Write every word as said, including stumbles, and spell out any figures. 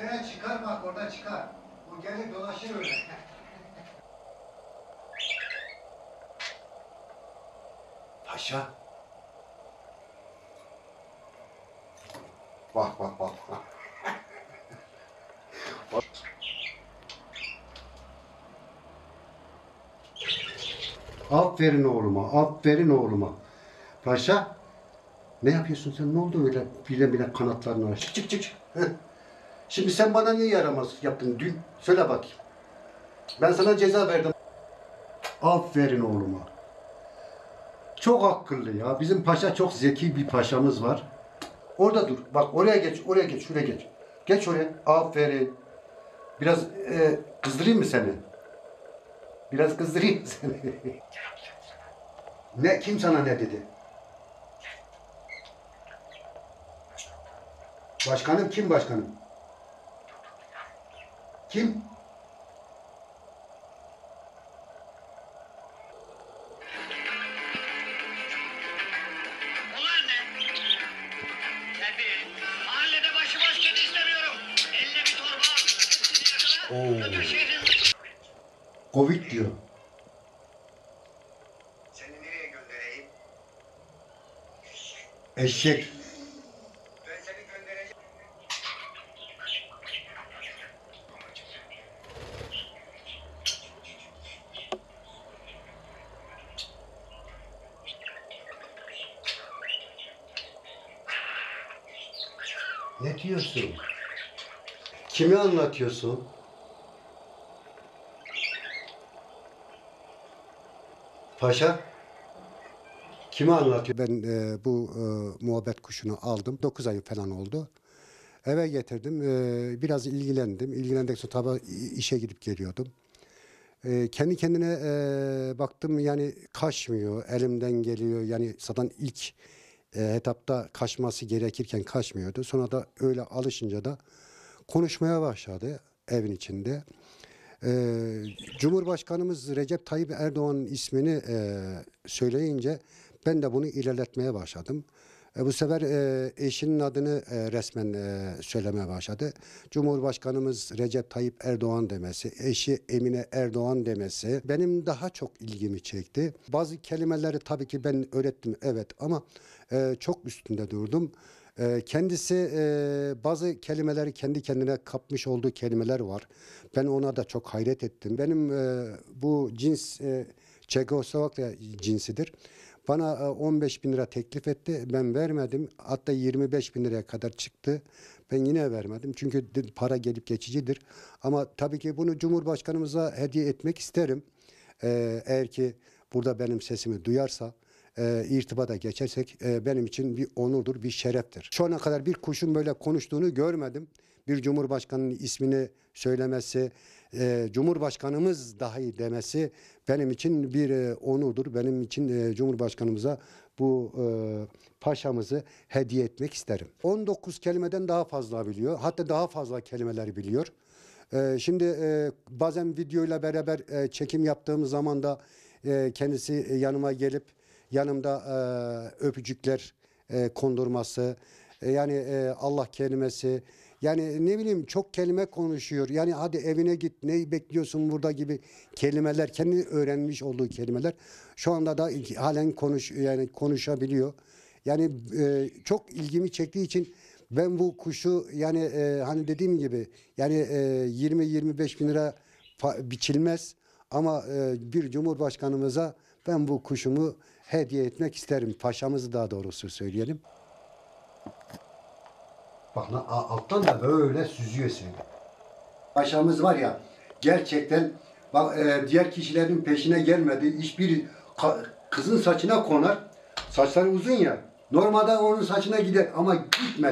Ortaya çıkar bak, orada çıkar. Bu gelir dolaşır öyle. Paşa. Bak bak bak. Bak. Aferin oğluma, aferin oğluma. Paşa, ne yapıyorsun sen? Ne oldu öyle bile bile kanatlarını aç? Çık çık çık. Heh. Şimdi sen bana niye yaramazlık yaptın dün? Söyle bakayım. Ben sana ceza verdim. Aferin oğluma. Çok akıllı ya. Bizim paşa çok zeki bir paşamız var. Orada dur. Bak oraya geç, oraya geç, şuraya geç. Geç oraya. Aferin. Biraz e, kızdırayım mı seni? Biraz kızdırayım mı seni? Ne? Kim sana ne dedi? Başkanım kim başkanım? Kim? Bunlar ne? Terbiyeli. Mahallede başıboş kedi istemiyorum. Eline bir torba al. Oo. Öbür şehrin... Covid diyor. Seni nereye göndereyim? Eşek. Ben seni göndereceğim. Ne diyorsun? Kimi anlatıyorsun? Paşa? Kimi anlatıyor? Ben e, bu e, muhabbet kuşunu aldım. dokuz ay falan oldu. Eve getirdim. E, biraz ilgilendim. İlgilendikten sonra tabii işe gidip geliyordum. E, kendi kendine e, baktım yani kaçmıyor. Elimden geliyor. Yani zaten ilk e, etapta kaçması gerekirken kaçmıyordu. Sonra da öyle alışınca da konuşmaya başladı evin içinde. Ee, Cumhurbaşkanımız Recep Tayyip Erdoğan'ın ismini e, söyleyince ben de bunu ilerletmeye başladım. E, bu sefer e, eşinin adını e, resmen e, söylemeye başladı. Cumhurbaşkanımız Recep Tayyip Erdoğan demesi, eşi Emine Erdoğan demesi benim daha çok ilgimi çekti. Bazı kelimeleri tabii ki ben öğrettim evet ama e, çok üstünde durdum. Kendisi bazı kelimeleri kendi kendine kapmış olduğu kelimeler var. Ben ona da çok hayret ettim. Benim bu cins Çekoslovakya cinsidir. Bana on beş bin lira teklif etti. Ben vermedim. Hatta yirmi beş bin liraya kadar çıktı. Ben yine vermedim. Çünkü para gelip geçicidir. Ama tabii ki bunu Cumhurbaşkanımıza hediye etmek isterim. Eğer ki burada benim sesimi duyarsa. E, irtibata geçersek e, benim için bir onurdur, bir şereftir. Şu ana kadar bir kuşun böyle konuştuğunu görmedim. Bir cumhurbaşkanının ismini söylemesi, e, cumhurbaşkanımız dahi demesi benim için bir e, onurdur. Benim için e, cumhurbaşkanımıza bu e, paşamızı hediye etmek isterim. on dokuz kelimeden daha fazla biliyor. Hatta daha fazla kelimeler biliyor. E, şimdi e, bazen videoyla beraber e, çekim yaptığımız zaman da e, kendisi yanıma gelip yanımda e, öpücükler e, kondurması, e, yani e, Allah kelimesi, yani ne bileyim çok kelime konuşuyor. Yani hadi evine git, ne bekliyorsun burada gibi kelimeler, kendi öğrenmiş olduğu kelimeler. Şu anda da halen konuş yani konuşabiliyor. Yani e, çok ilgimi çektiği için ben bu kuşu yani e, hani dediğim gibi yani e, yirmi yirmi beş bin lira biçilmez ama e, bir cumhurbaşkanımıza ben bu kuşumu hediye etmek isterim. Paşamızı daha doğrusu söyleyelim. Bak alttan da böyle süzüyor seni. Paşamız var ya gerçekten bak e, diğer kişilerin peşine gelmedi. Hiçbir kızın saçına konar. Saçları uzun ya. Normalde onun saçına gider ama gitmedi.